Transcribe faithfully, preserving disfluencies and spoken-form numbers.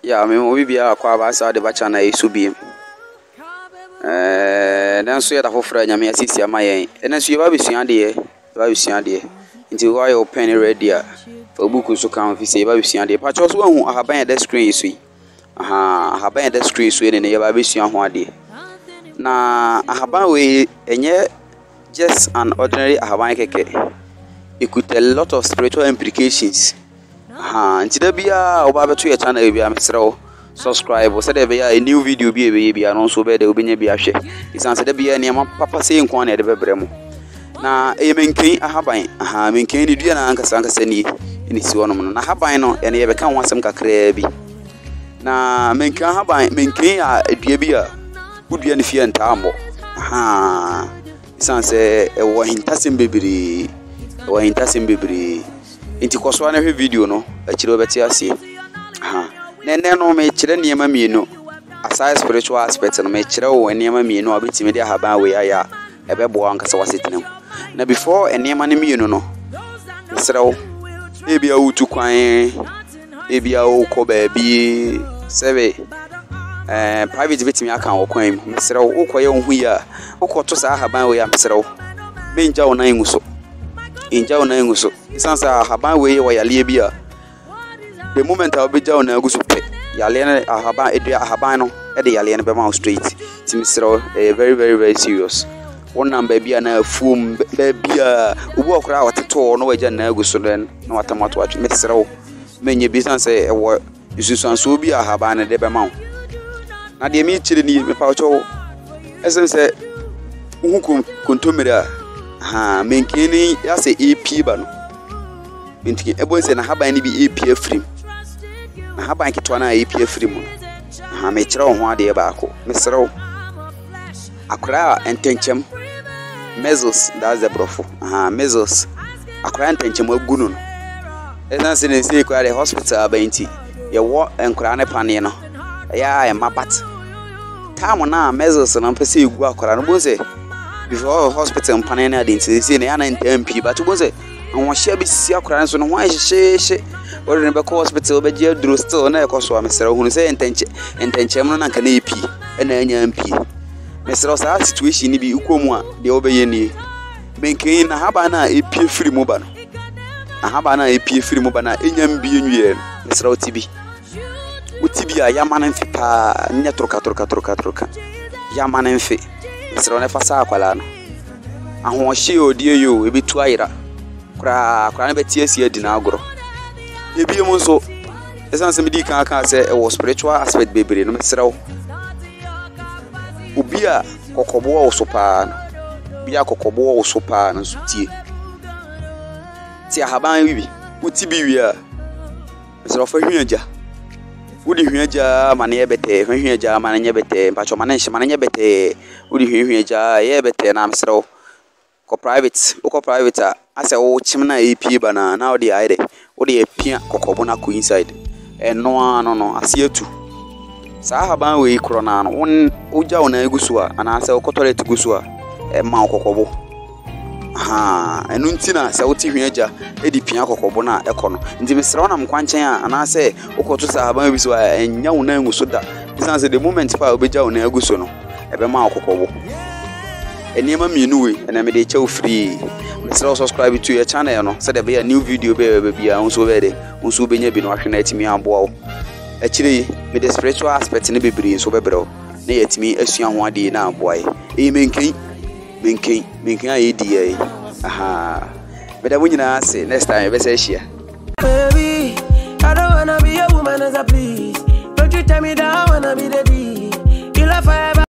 Yeah, me mo bibia akwa ba sa de ba cha na yesu biem. Eh, nanso ye da fofra nyame asisi amayen. Nanso ye ba besua de, ba besua de. Nti why open ready a for book so kan fi say ba besua de. Pa cho so hu ahaban de screen so yi. Aha, ahaban de screen so ne ne ye ba besua ho ade. Na ahaban we enye just an ordinary ahaban keke. It could a lot of spiritual implications. Ha, nti da bia oba beto ye channel bia mesrew subscribe o se da bia a new video bia bia bia no so be da obenya bia hwe isan se da bia ne ma papa se nkon na de bebre mu na e menken ahaban aha menken ni dua na ankasa ankasa ni ni si wono no na ahaban no ene ye be kan wasem kakra bi na menken ahaban menken a dua bia udua ne fie ntaambo aha isan se e wo hintasem bebiri e wo hintasem bebiri inti koswa na hwe video no akire obeti ase ha nene no me kire niema mienu aside spiritual aspect no me kire wo niema mienu abeti me dia haban we aya ebebo ankasa wasetenam na before niema ne mienu no mesrew ebia utu kwan ebia ukọ baabi sebe eh private beti me aka wo kwan mesrew ukọ ye hu ya ukọ to sa haban we ya mesrew menja wo nan nguso inja ona nguso isansa haban we wa yale bia the moment I be jaw na guso pe yale na haban edua haban no e de yale na be ma straight timisro eh very very very serious one number bia na fum be bia ubu okra wateto no waja na guso den na watamato atwe mesro menye business e wo isusanso bia haban de be ma na de mi chire ni me pa cho esense uhukum kontomira ha menkeni ya se A P ba no mentiki ebo se na haban ni bi A P afrim na haban kitwa na A P afrim ha me kire ho ade ba ako mesrew akra entenchem measles that's the brofo ha measles akra entenchem agunu no esan se ne se kwa the hospital abanti ye wo enkra ne pane no ya ya mabat taamo na measles no pese egu akra no bo se before hospital mpane na identity say na na ntampi but bo say awon hia bi si akora nso no ho ahyehyehye ori ne be ko hospital be gia duro still na ekoso amesere hunu say entenche entenche no na nka na epi na anya mpi mesere sa situation ni bi ukomu a de obeye ni benken na haba na epi free mu ba no na haba na epi free mu ba na enya mbi enwie mesere otibi otibi a yama na mfipa nya troka troka troka troka yama na mfi mesro ne fasa akwala no aho hye odie yo ebitu ayira kra kra na betie si adi na agoro ebi mu so esanse me di kan kan se e wo spiritual aspect bebere no mesrew obi a kokobo wo so pa no bi a kokobo wo so pa no sutie ti ahaban wibi uti bi wi a mesrew fa hwiaja udi hwiaja mane yebete hwiaja mane nyebete mpacho mane nshi mane nyebete udi hwiaja yebete na mesrew ko private ko private ase wo chimna A P bana na odi aide odi epia kokobo na ko inside eno ano no ase atu sa haban we kro na no won uja wona egusu a ana ase ko toilet gusu a e ma kokobo ha enu ntina se woti hwiaja edi pia kokobo na ekono ndi mesrew na mkwanchen a ana ase ukoto sa haban bi so enya wona enguso da because the moment pa obeja wona egusu no ebe ma kokobo eniema mienu we na me de chew free mesrew subscribe to your channel no so there be a new video be be bia unso be de unso benya bi no ahwe na atimi amboa wo akire me the spiritual aspect ne bebiri so bebreo na yatimi asua ho ade na amboa e menken menken menken ayi di ai aha me da munyina ase next time be say share baby I don't wanna be a woman as a please don't you tell me that I wanna be the